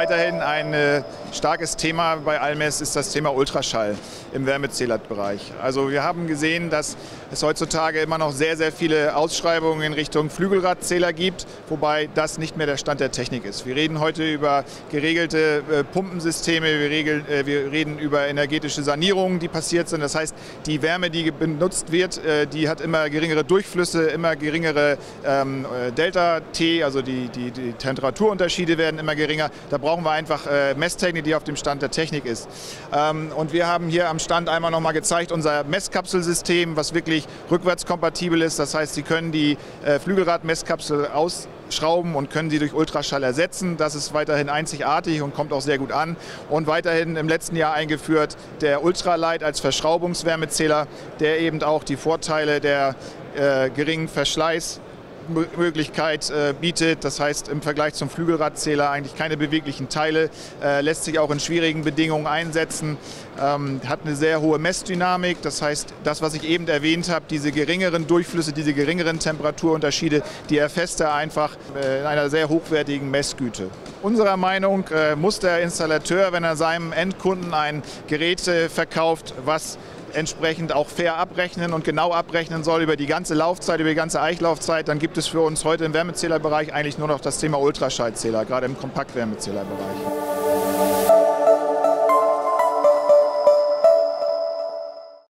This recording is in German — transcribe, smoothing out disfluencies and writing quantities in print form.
Weiterhin ein starkes Thema bei Almes ist das Thema Ultraschall im Wärmezählerbereich. Also wir haben gesehen, dass es heutzutage immer noch sehr, sehr viele Ausschreibungen in Richtung Flügelradzähler gibt, wobei das nicht mehr der Stand der Technik ist. Wir reden heute über geregelte Pumpensysteme, wir reden über energetische Sanierungen, die passiert sind. Das heißt, die Wärme, die benutzt wird, die hat immer geringere Durchflüsse, immer geringere Delta-T, also die Temperaturunterschiede werden immer geringer. Da brauchen wir einfach Messtechnik, die auf dem Stand der Technik ist. Und wir haben hier am Stand einmal noch mal gezeigt, unser Messkapselsystem, was wirklich rückwärtskompatibel ist. Das heißt, Sie können die Flügelrad-Messkapsel ausschrauben und können sie durch Ultraschall ersetzen. Das ist weiterhin einzigartig und kommt auch sehr gut an. Und weiterhin im letzten Jahr eingeführt der Ultralight als Verschraubungswärmezähler, der eben auch die Vorteile der geringen Verschleißmöglichkeit bietet. Das heißt, im Vergleich zum Flügelradzähler eigentlich keine beweglichen Teile, lässt sich auch in schwierigen Bedingungen einsetzen, hat eine sehr hohe Messdynamik. Das heißt, das, was ich eben erwähnt habe, diese geringeren Durchflüsse, diese geringeren Temperaturunterschiede, die erfasst er einfach in einer sehr hochwertigen Messgüte. Unserer Meinung muss der Installateur, wenn er seinem Endkunden ein Gerät verkauft, was entsprechend auch fair abrechnen und genau abrechnen soll über die ganze Laufzeit, über die ganze Eichlaufzeit, dann gibt es für uns heute im Wärmezählerbereich eigentlich nur noch das Thema Ultraschallzähler, gerade im Kompaktwärmezählerbereich.